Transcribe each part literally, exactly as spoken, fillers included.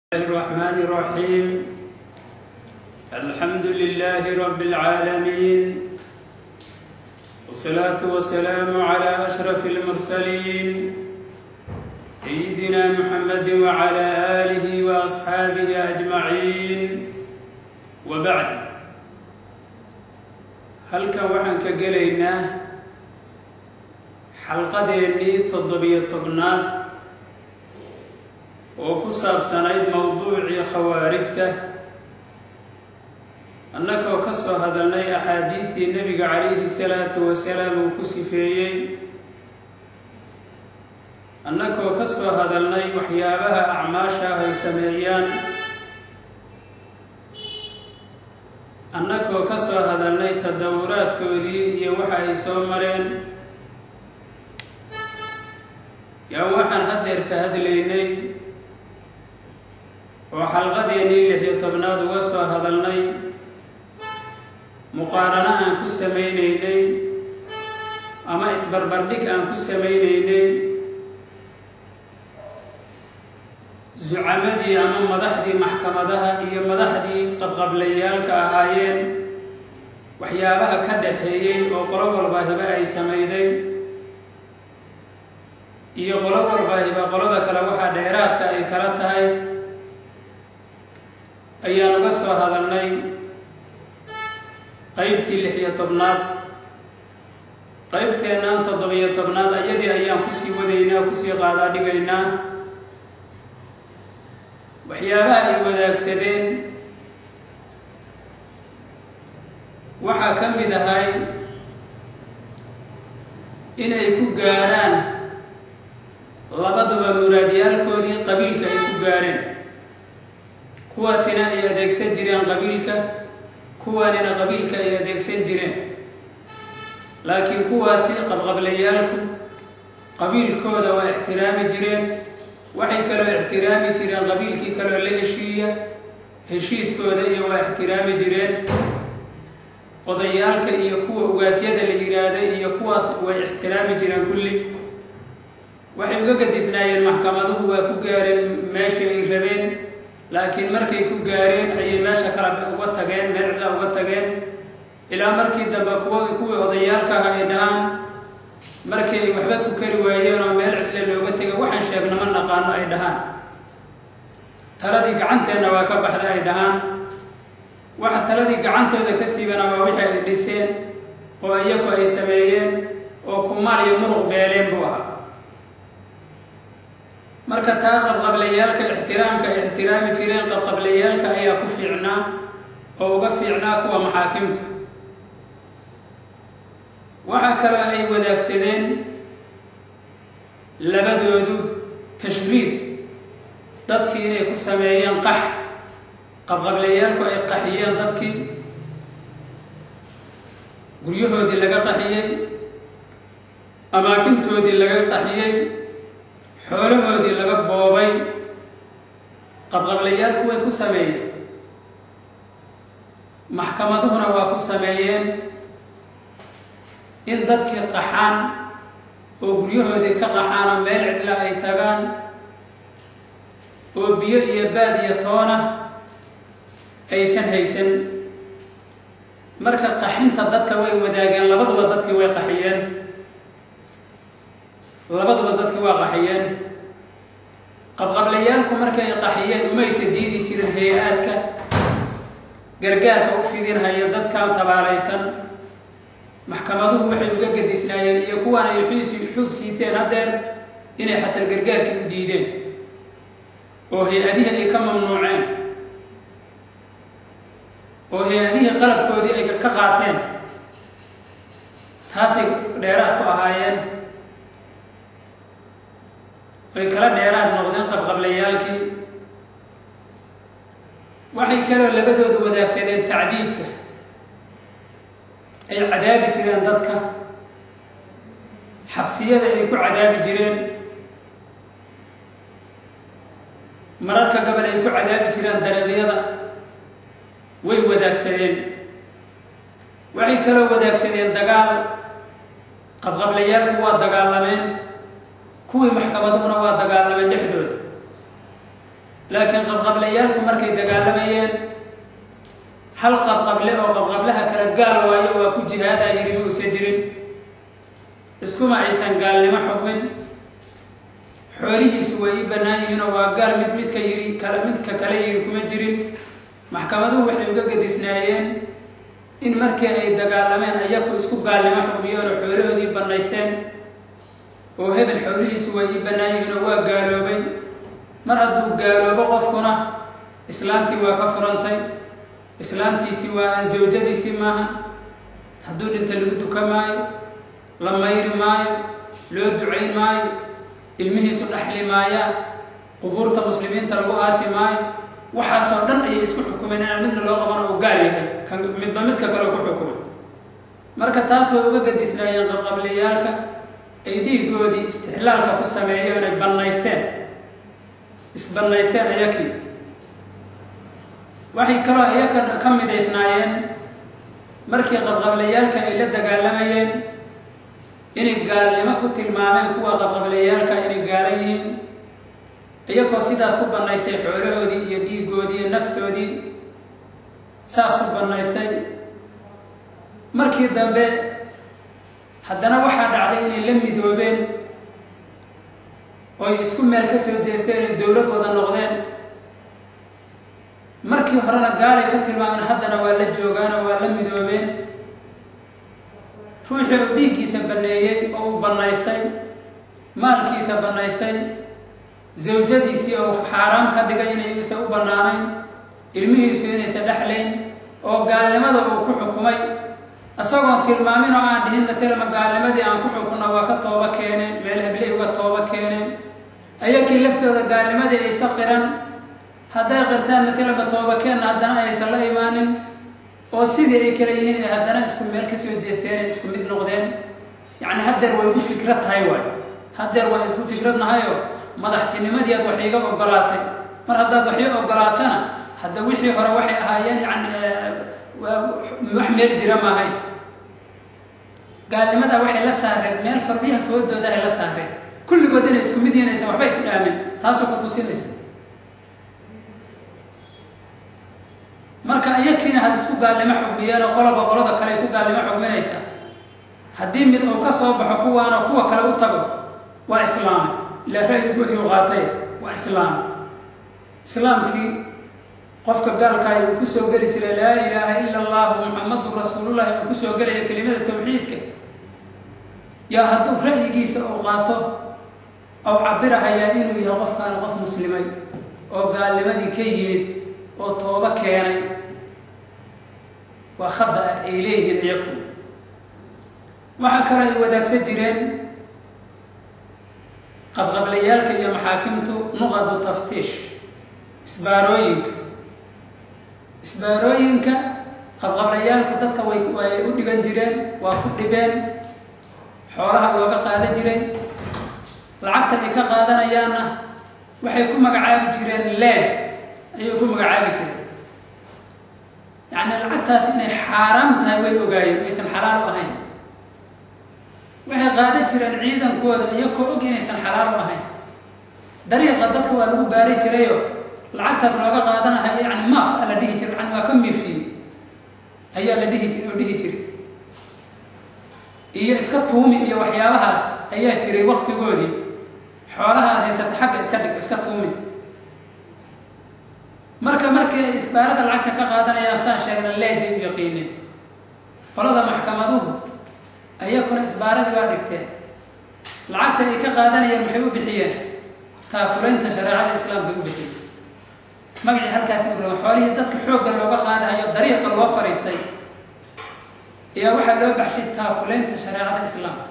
الرحمن الرحيم. الحمد لله رب العالمين، والصلاة والسلام على أشرف المرسلين سيدنا محمد وعلى آله وأصحابه أجمعين، وبعد. halkan waxaan ka gelaynaa xalqadeennii toddobiyo tobnaad oo ku saabsanayd mowduucii khawaarijta, annagoo ka soo hadalnay axaadiistii nebiga calayhi salaatu wasalaam uu ku sifeeyey, annagoo ka soo hadalnay waxyaabaha acmaasha ay sameeyaan, annagoo ka soo hadalnay tadawuraadkoodii iyo waxa ay soo mareen. yaa waxaan haddeer ka hadlaynay oo xalqadeennii lix iyo tobnaad uga soo hadalnay muqaarano aan ku samaynaynay ama isbarbardhig aan ku samaynaynay zucamadii ama madaxdii maxkamadaha iyo madaxdii qabqablayaalka ahaayeen, waxyaabaha ka dhaxeeyey oo qolo walba hiba ay samayday, iyo qolo walba hiba qolada kale waxaa dheeraadka ay kala tahay, ayaan uga soo hadalnay qaybtii lix iyo tobnaad. qaybteennaan toddobiyo tobnaad ayadii ayaan kusii wadaynaa, kusii qaadaa dhigaynaa. waxyaabaha ay wadaagsadeen waxaa ka mid ahay inay ku gaaraan labaduba muraadyaalkoodii qabiilka ay ku gaareen, kuwaasina ay adeegsan jireen qabiilka, kuwaanina qabiilka ay adeegsan jireen. laakiin kuwaasi qabqablayaalku qabiilkooda waa ixtiraami jireen, waxay kaloo ixtiraami jireen qabiilkii kaloo la heshiiya heshiiskooda iyo waa ixtiraami jireen. odayaalka iyo kuwa ugaasyada la yidhaahday iyo kuwaas way ixtiraami jireen kulli. waxay uga gadisnaayeen maxkamaduhu waa ku gaareen meeshii ay rabeen, laakiin markay ku gaareen ayay meesha kala uga tageen, meel cidla uga tageen, ilaa markii dambe kuwa kuwii odayaalka ah ay dhahaan markii ay waxba ku kari waayeen oo meel cidle looga tegay waxaan sheegna ma naqaano ay dhahaan, taladii gacanteenna waa ka baxda ay dhahaan. waxa taladii gacantooda ka siibana waa wixii ay dhiseen oo iyagu ay sameeyeen oo kumaal iyo muruq beeleen buu ahaa. marka taa qabqablayaalka ixtiraamka ay ixtiraami jireen, qabqablayaalka ayaa ku fiicnaa oo uga fiicnaa kuwa maxaakimta. waxaa kaloo ay wadaagsadeen labadoodu tashriid, dadkii inay ku sameeyeen qax. qabqablayaalku ay qaxiyeen dadkii, guryahoodii laga qaxiyey, amaakintoodii laga qaxiyey, xoolahoodii laga boobay. qabqablayaalku way ku sameeyeen, maxkamaduhuna waa ku sameeyeen in dadkii qaxaan oo guryahoodii ka qaxaan oo meel cidla ay tagaan oo biyo iyo baad iyo toona aysan haysan. marka qaxinta dadka way wadaageen, labaduba dadkii way qaxiyeen, labaduba dadkii waa qaxiyeen. qabqablayaalku markay qaxiyeen umaysa diidi jirin hay-aadka gargaarka u fidinhaya dadka tabaalaysan. maxkamaduhu waxay uga gadisnaayeen iyo kuwaan ay xuub siiteen haddeer inay xataa gargaarkii u diideen oo hay-adihii ay ka mamnuuceen oo hay-adihii qalabkoodii ay ka qaateen. taasay dheeraad ku ahaayeen, way kala dheeraad noqdeen qabqablayaalkii. waxay kaloo labadoodu wadaagsadeen tacdiibka, ay cadaabi jireen dadka, xabsiyada ay ku cadaabi jireen, mararka gabal ay ku cadaabi jireen dariiqyada, way wadaagsadeen. waxay kaloo wadaagsadeen dagaal, qabqablayaalku waa dagaalameen, kuwii maxkamaduhuna waa dagaalameen dhexdooda. لكن قبقبليالكم مركي دقالميين هل قبقبله أو قبقبلها كرقال وايو وكو جهادا يرمي وسجرين اسكما عيسان قال لما حكمين حوليه سوائي بنايين وقال مد مد كيري مد ككالي كما جرين محكمة وحي وقاقد إسنايين إن مركي أي دقالمين أياكو اسكو قال لما حكميون وحوليه دي بنايستين وهبن حوليه سوائي بنايين وقالوا بي مرهدو قالوا بقفكنا إسلامتي وكفرانتي إسلامتي سوى أن زوجتي سماها هدول انت اللي قدو كماي لما يري ماي لو دعين ماي المهي سنحلي مايا قبورة مسلمين تلقوا آسي ماي وحاسو دن أي اسكو حكومين أنا من اللغة وانا وقاليها كان من ضمتك كلو حكومين مركا تاسبا وقاقد إسرائيل قبليالك أيدي قودي استحلالك كسامعيون بنايستين isbannaysteen ayakii waxay kala ayaka ka midaysnaayeen markii qabqablayaalka ay la dagaalamayeen inay gaalnimo ku tilmaameen kuwa qabqablayaalka inay gaalan yihiin ayagoo sidaas ku bannaystay xoolahoodii iyo dhiigoodii iyo naftoodii saas ku bannaystay markii dambe haddana waxaa dhacday inay la midoobeen oo isku meel ka soo jeesteen dawlad wada noqdeen markii horena gaalay ku tilmaameen haddana waa la joogaan oo waa la midoobeen ruuxii uu dhiiggiisa banneeyey oo uu bannaystay maalkiisa bannaystay zawjadiisii oo xaaraam ka dhigay inay isa u bannaanayn ilmihiisu inaysa dhexlayn oo gaalnimada uu ku xukumay asagoon tilmaamin oo aan dhihin mathalama gaalnimadii aan ku xukunna waa ka tooba keeneen meel habley uga tooba keeneen ayakii laftooda gaalnimadii aysa qiran hadday qirtaan mathalama tooba keenna haddana aysan la imaanin oo sidii ay kala yihiin ay haddana isku meel ka soo jeesteen isku mid noqdeen yacni haddeer way igu fikrad tahay waay haddeer waa isku fikrad nahayoo madaxtinimadii aad wax iiga ogolaatay mar haddaad wax ii ogolaatana hadda wixii hore waxay ahaayeen yacni wax meel jira maahayn gaalnimada waxay la saareen meel fardiyaha foodooda ay la saareen kulligood inay isku mid yihiin aysan waxba is dhaamin taasoo ku tusinaysa marka ayakiina had isku gaalnimo xugmiyeen oo qoloba qolada kale ay ku gaalnimo xugminaysa haddii mid uu ka soo baxo kuwaana kuwa kale u tago waa islaam ilaa ra'yigoodii u qaatay waa islaam islaamkii qofka gaalka uu ku soo gali jiray laa ilaaha illa allah muhammadur rasuulullah uu ku soo galay kelimada tawxiidka yaa hadduu ra'yigiisa uu qaato أو عبرها يا إنه يغف كان غف مسلمي أو قال لماذا كي يمد أو توبة كياني وخضع إليه يكون وحكرا يوداك سجرين قد قبليالك يا محاكمته نغض تفتيش إسباروينك إسباروينك قد قبليالك تدك ويودي جرين وكل بين حولها الوقت قادة جرين lacagta ay ka qaadanayaana waxay ku magacaabi jireen leed ayay ku magacaabi jireen yacni lacagtaas inay xaaraam tahay way ogaayeen aysan xalaal ahayn waxay qaadan jireen ciidankooda iyagoo og inaysan xalaal ahayn dariiqa dadka waa lagu baari jirayo lacagtaas looga qaadanahay yacni maaf la dhihi jiray yacni waa ka miifiye ayaa la dhihi jiray oo dhihi jiray iyo iska tuumi iyo waxyaabahaas ayaa jiray waqtigoodii xoolaha haysata xagga iska dhig iska tuumi marka markii isbaarada lacagta ka qaadanaya saan sheegna leejay u yaqiinin qolada maxkamaduhu ayakuna isbaaradii waa dhigteen lacagta ay ka qaadanayeen maxay u bixiyeen taakulaynta shareecada islaamka u bixiyeen magacii halkaasi u roga xoolihii dadka xoogga looga qaadayo dariiqa loo fariistay ayaa waxaa loo baxshay taakulaynta shareecada islaamka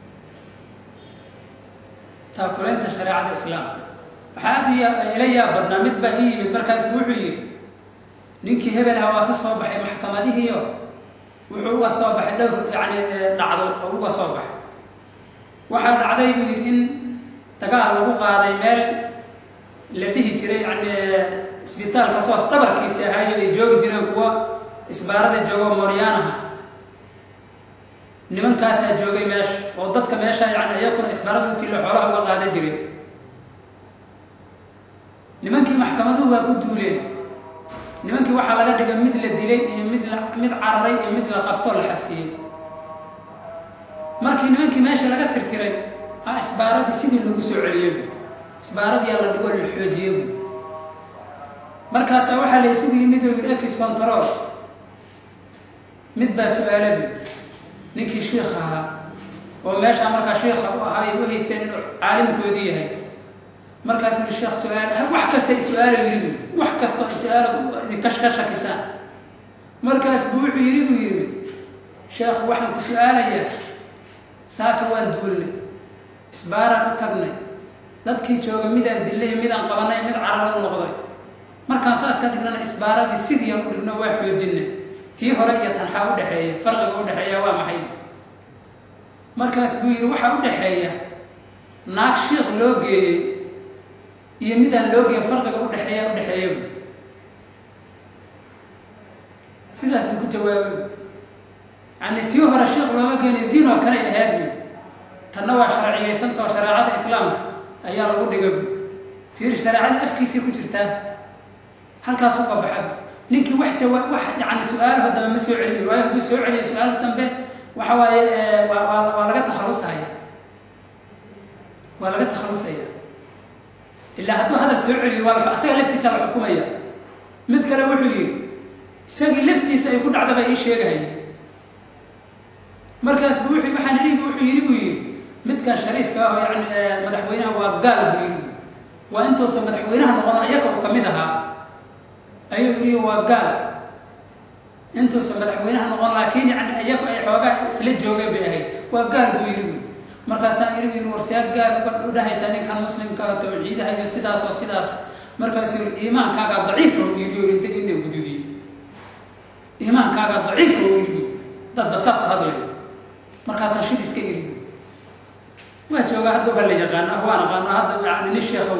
taakulaynta shareecada islaamka waxaa aad ila yaa badnaa mid baa ii yimid markaas wuxuu yidhi ninkii hebelha waa ka soo baxay maxkamadihiiyo wuxuu uga soo baxay dhowr yacni dhacdo oo uga soo baxay waxaa dhacday buu yidhi in dagaal lagu qaaday meel la dhihi jiray yacni isbitaalka soos dhabarkiisa ahaayo ay joogi jireen kuwa isbaarada joogo mooryaanaha nimankaasaa joogay meesha oo dadka meesha yacni iyakuna isbaarada intii la xoolaha uga qaadan jiray nimankii maxkamaduhu waa ku duuleen nimankii waxaa laga dhigay mid la dilay iyo mid la mid cararay iyo mid la qabto la xabsiyey markii nimankii meesha laga tirtiray ah isbaaradii sidii lagu soo celiyay isbaaradii la dhigo la xoojiyay markaas waxa la isugu yimid ex control mid baa su'aalabi ninkii sheekha ahaa oo meesha markaa sheekha u ahaa ay u haysteen inuu caalimkoodii yahay markaas uu sheekh su'aal wax kasta su'aal yiri wax kasta su'aal ka shakisaan markaas buu wuxuu yiri buu yiri sheekh waxaan ku su'aalayaa saaka waan duulnay isbaaraan u tagnay dadkii jooga midaan dilay midaan qabanay mid carab u noqday markaan saas ka dhignana isbaaradii sidii aan u dhigno waa xoojinay tii hore iyo tanxa u dhaxeeya farqiga u dhaxeeya waa maxay markaas buu yiri waxa u dhaxeeya naag sheekh loo geeyay iyo midaan loo geeyay farqiga u dhaxeeya u dhaxeeya sidaas buu ku jawaabay yani tii hore sheekh looma geeyay zino kale ahayd tanna waa sharciyeysan too shariicada islaamka ayaa lagu dhigay fiir shariicada afkiisa ku jirtaa halkaas uu ka baxay ninkii wax jawaab wax yani su'aal hada ma soo celin waayo haduu soo celiyo su'aal dambe waxa waaye waa laga takhalusaya waa laga takhalusaya ilaa haduu hada soo celiyo waa asaga laftiisa la xukumaya mid kale wuxuu yiri isaga laftiisa ay ku dhacdaba ay sheegay markaas buu wuxuu waxaan yiri wuxuu yiri buu yiri midka shariifka ah yani madaxweynaha waa gaal buu yiri waa intuu soo madaxweynaha noqon ayaga oo kamid ahaa ayuu yiri waa gaal intuu soo madaxweynaha noqon laakiin yani ayaga ay xoogaa isla joogay bay ahayd waa gaal buu yiri markaas aan yiri warsiyaad gaal u dhahaysa ninkan muslimka ah tawxiidaha iyo sidaas oo sidaas markaas iimaankaaga daciif oo yiri inta inay guduudiyay iimaankaaga daciif oo yiri dad basaas hadlay markaas aan shid iska yiri waa jooga hadda waa la yaqaan ahwaan qaan hadda yani nin sheekhow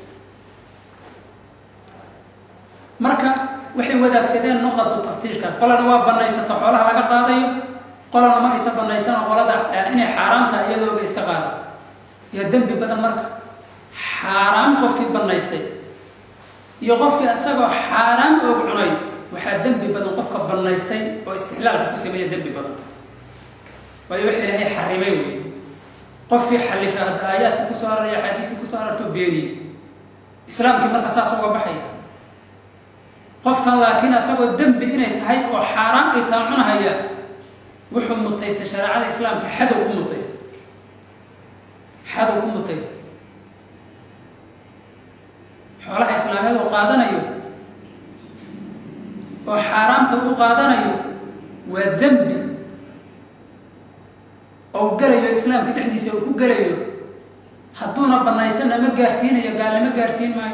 marka waxay wadaagsadeen noqoto taftiishka qolana waa banaysata xoolaha laga qaadayo qolana ma isa banaysan qolada inay xaraamta iyadoo iska qaado ya dambi badan marka xaraam qofkii banaystay iyo qofkii asagoo xaraam oo cunay waxa dambi badan qofka banaystay oo istihlaal ku sameeyay dambi badan way waxa ilaahay xarimay qofkii xalisha aayaadka ku soo araya xadiiska ku soo arto beeri islaamkii marka saas uga baxay qofkan laakiin asagoo dambi inay tahay oo xaraam ay taamcunahaya wuxuu mutaystay shariicada islaamka xad ku mutaystay xad ku mutaystay xoolaha islaamiyada oo qaadanayo oo xaraamta u qaadanayo waa dambi oo galayo islaamka dhexdiisa uu ku galayo hadduna banaysan ma gaarsiinayo gaalnimo gaarsiin maayo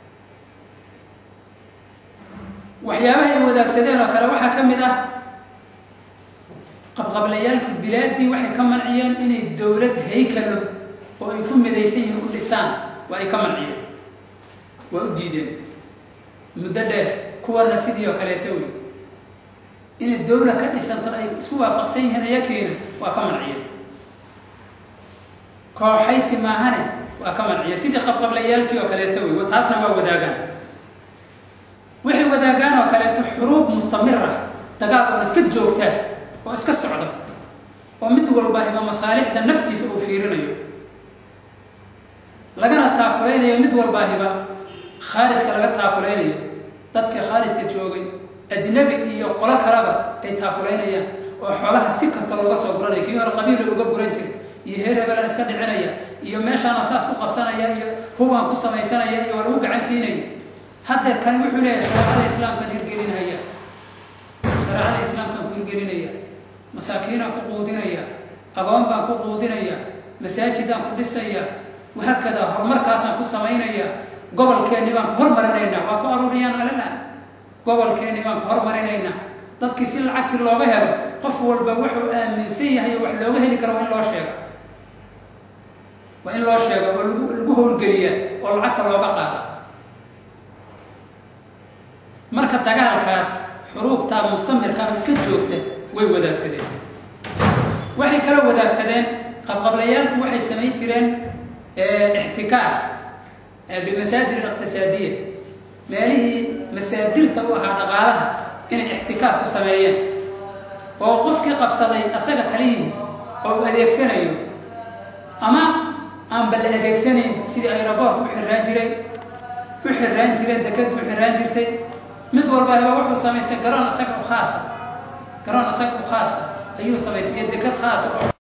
waxyaabaha ay wadaagsadeen oo kale waxa kamid ah qabqablayaalka bilaadii waxay ka manciyeen inay dawlad haykalo oo ay ku midaysan yihiin u dhisaan waa ay ka manciyeen waa u diideen muddo dheer kuwana sidii oo kaleeto wey inay dawlad ka dhisanto ay isku waafaqsan yihiin ayakeena waa ka manciyeen kooxaysi maahane waa ka manciyeen sidii qabqablayaalkii oo kaleeto wey taasna waa wadaagaan waxay wadaagaan oo kaleeto xuruub mustamira dagaal oo iska joogta oo iska socda oo mid walba hiba masaalixda naftiisa uu fiirinayo lagana taakuleeyo mid walba hiba khaarijka laga taakuleeyo dadka khaarijka joogay ajnabi iyo qolo kalaba ay taakuleeyaan oo xoolaha si kasta looga soo guranayo kii hore qabiil uga guran jiray iyo heerabala iska dhicinaya iyo meeshaan asaas ku qabsanaya iyo hubaan ku samaysanaya iyo lagu gacan siinaya hadda kan wuxuu leeyahay shariicada islaamka hirgelinaya shariicada islaamka ku hirgelinaya masaakiina ku quudinaya agoon baan ku quudinaya masaajidaan ku dhisaya waxa kada horumarkaasaan ku samaynaya gobolkeeni baan ku hormarinayna waa ku aruuriyaan alana gobolkeeni baan ku hormarinayna dadkii si lacagti looga helo qof walba wuxuu aaminsan yahay wax looga heli karo in loo sheego waa in loo sheego oo lagu howlgeliya oo lacagta looga qaado marka dagaalkaas xuruubta mustamirka iska joogta way wadaagsadeen waxay kala wadaagsadeen qabqablayaalku waxay sameyn jireen ee ixtikaar بالمسادر الاقتصادية ماله مسادر تبوها نقالها إن احتكاك سمايا ووقفك قبصدي أساق كليه أو أديك سنة أما أم بل أديك سنة سيدي أي رباك وحران جري وحران جري دكت وحران جرتي مدور بها وحو سميستي قران أساق خاصة قران أساق خاصة أيو سميستي دكت خاصة